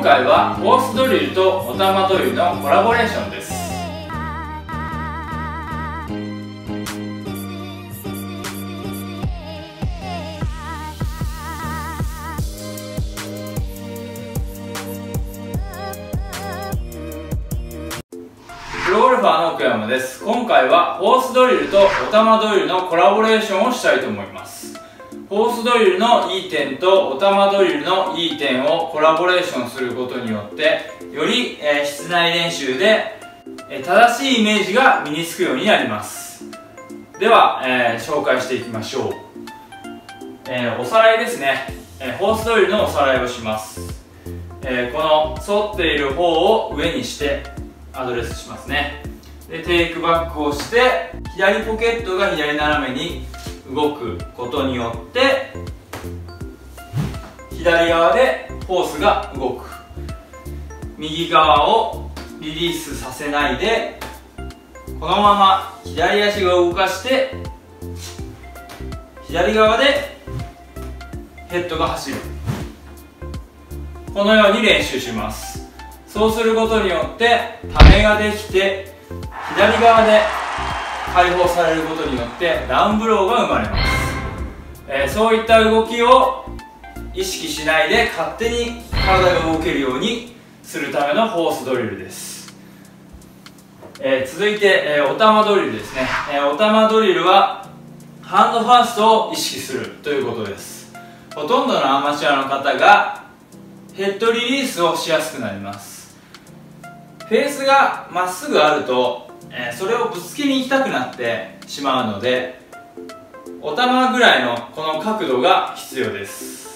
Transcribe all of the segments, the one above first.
回はホースドリルとおたまドリルのコラボレーションです。プロゴルファーの奥山です。今回はホースドリルとおたまドリルのコラボレーションをしたいと思います。ホースドリルのいい点とおたまドリルのいい点をコラボレーションすることによってより、室内練習で、正しいイメージが身につくようになります。では、紹介していきましょう。おさらいですね。ホースドリルのおさらいをします。この反っている方を上にしてアドレスしますね。でテイクバックをして左ポケットが左斜めに動くことによって左側でホースが動く。右側をリリースさせないでこのまま左足を動かして左側でヘッドが走る。このように練習します。そうすることによってためができて左側で解放されることによってダウンブローが生まれます。そういった動きを意識しないで勝手に体が動けるようにするためのホースドリルです。続いて、おたまドリルですね。おたまドリルはハンドファーストを意識するということです。ほとんどのアマチュアの方がヘッドリリースをしやすくなります。フェースがまっすぐあると、それをぶつけに行きたくなってしまうのでおたまぐらいのこの角度が必要です。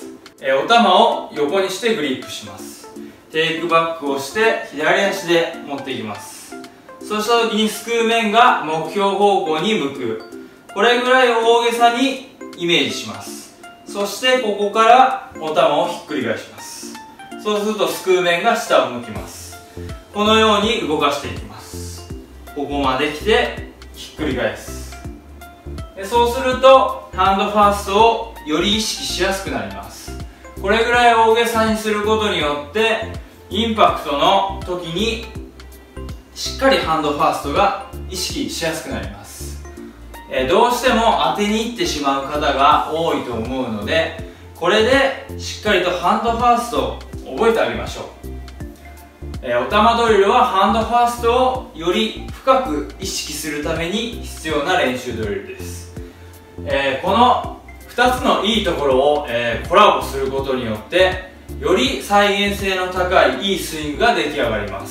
おたまを横にしてグリップします。テイクバックをして左足で持っていきます。そうした時にすくう面が目標方向に向く。これぐらい大げさにイメージします。そしてここからおたまをひっくり返します。そうするとすくう面が下を向きます。このように動かしていきます。ここまで来てひっくり返す。でそうするとハンドファーストをより意識しやすくなります。これぐらい大げさにすることによってインパクトの時にしっかりハンドファーストが意識しやすくなります。どうしても当てにいってしまう方が多いと思うのでこれでしっかりとハンドファーストを覚えてあげましょう。おたまドリルはハンドファーストをより深く意識するために必要な練習ドリルです。この2つのいいところを、コラボすることによってより再現性の高いいいスイングが出来上がります。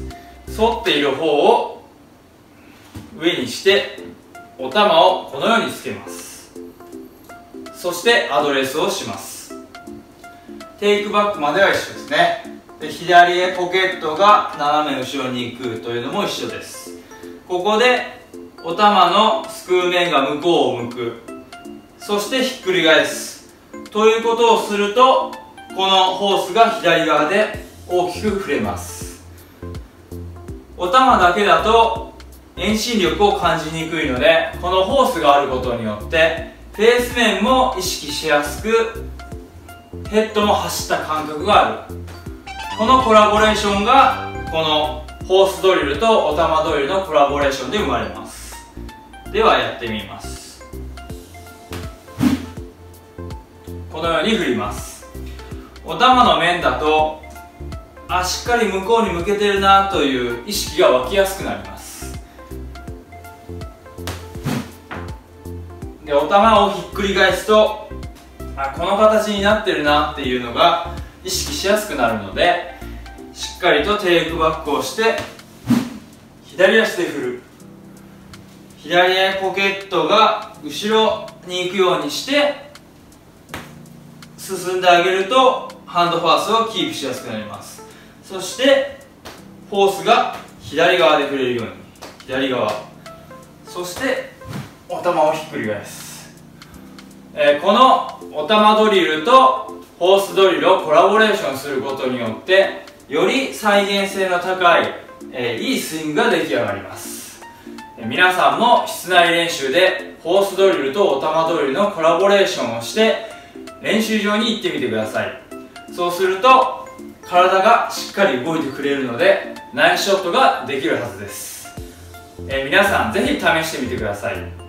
反っている方を上にしておたまをこのようにつけます。そしてアドレスをします。テイクバックまでは一緒ですね。で左へポケットが斜め後ろに行くというのも一緒です。ここでおたまのすくう面が向こうを向く。そしてひっくり返すということをするとこのホースが左側で大きく振れます。おたまだけだと遠心力を感じにくいのでこのホースがあることによってフェース面も意識しやすくヘッドも走った感覚がある。このコラボレーションがこのホースドリルとおたまドリルのコラボレーションで生まれます。ではやってみます。このように振ります。おたまの面だとしっかり向こうに向けてるなという意識が湧きやすくなります。でおたまをひっくり返すとこの形になってるなっていうのが意識しやすくなるのでしっかりとテイクバックをして左足で振る。左へポケットが後ろに行くようにして進んであげるとハンドファーストをキープしやすくなります。そしてホースが左側で振れるように左側そしておたまをひっくり返す。このおたまドリルとホースドリルをコラボレーションすることによってより再現性の高い、いいスイングが出来上がります。皆さんも室内練習でホースドリルとおたまドリルのコラボレーションをして練習場に行ってみてください。そうすると体がしっかり動いてくれるのでナイスショットができるはずです。皆さんぜひ試してみてください。